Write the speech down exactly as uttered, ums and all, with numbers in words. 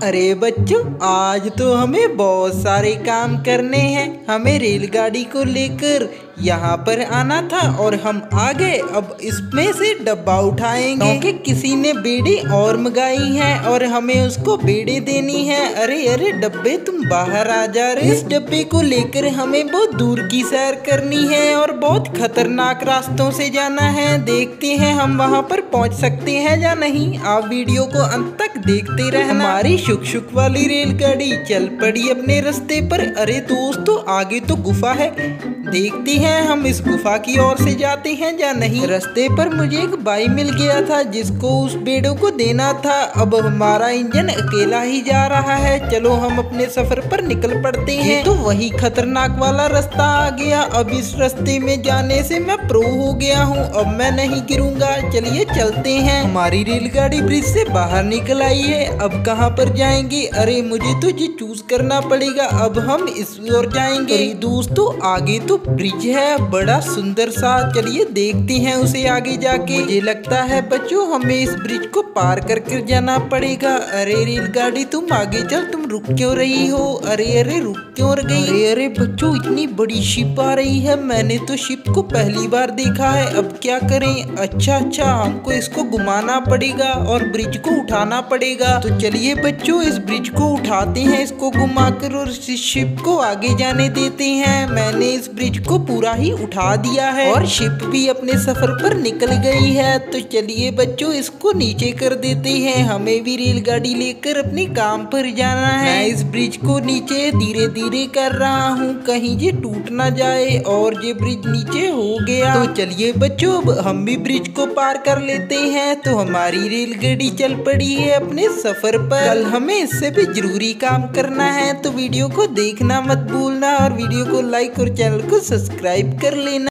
अरे बच्चों, आज तो हमें बहुत सारे काम करने हैं। हमें रेलगाड़ी को लेकर यहाँ पर आना था और हम आ गए। अब इसमें से डब्बा उठाएंगे क्योंकि किसी ने बेड़े और मंगाई हैं और हमें उसको बेड़े देनी है। अरे अरे डब्बे, तुम बाहर आ जा रहे। इस डब्बे को लेकर हमें बहुत दूर की सैर करनी है और बहुत खतरनाक रास्तों से जाना है। देखते हैं हम वहाँ पर पहुँच सकते हैं या नहीं। आप वीडियो को अंत तक देखते रहना। हमारी शुक शुक वाली रेलगाड़ी चल पड़ी अपने रास्ते पर। अरे दोस्तों, आगे तो गुफा है, देखते हैं हम इस गुफा की ओर से जाते हैं या नहीं। रास्ते पर मुझे एक भाई मिल गया था जिसको उस बेड़ों को देना था। अब हमारा इंजन अकेला ही जा रहा है। चलो हम अपने सफर पर निकल पड़ते हैं। ये तो वही खतरनाक वाला रास्ता आ गया। अब इस रास्ते में जाने से मैं प्रो हो गया हूँ। अब मैं नहीं गिरूंगा। चलिए चलते हैं। हमारी रेलगाड़ी ब्रिज से बाहर निकल आई है। अब कहाँ पर जाएंगे? अरे मुझे तो ये चूज करना पड़ेगा। अब हम इस ओर जाएंगे। दोस्तों, आगे तो ब्रिज है बड़ा सुंदर सा। चलिए देखते हैं उसे आगे जाके। मुझे लगता है बच्चों, हमें इस ब्रिज को पार करके जाना पड़ेगा। अरे रेलगाड़ी, तुम आगे चल, तुम रुक क्यों रही हो? अरे अरे रुक क्यों गई? अरे अरे बच्चों, इतनी बड़ी शिप आ रही है। मैंने तो शिप को पहली बार देखा है। अब क्या करें? अच्छा अच्छा, हमको इसको घुमाना पड़ेगा और ब्रिज को उठाना पड़ेगा। तो चलिए बच्चों, इस ब्रिज को उठाते हैं, इसको घुमाकर, और इस शिप को आगे जाने देते हैं। मैंने इस ब्रिज को पूरा ही उठा दिया है और शिप भी अपने सफर पर निकल गई है। तो चलिए बच्चों, इसको नीचे कर देते हैं। हमें भी रेलगाड़ी लेकर अपने काम पर जाना है। मैं इस ब्रिज को नीचे धीरे धीरे कर रहा हूँ, कहीं ये टूट ना जाए। और ये ब्रिज नीचे हो गया। तो चलिए बच्चों, अब हम भी ब्रिज को पार कर लेते हैं। तो हमारी रेलगाड़ी चल पड़ी है अपने सफर पर। कल हमें इससे भी जरूरी काम करना है। तो वीडियो को देखना मत भूलना और वीडियो को लाइक और चैनल को सब्सक्राइब कर लेना।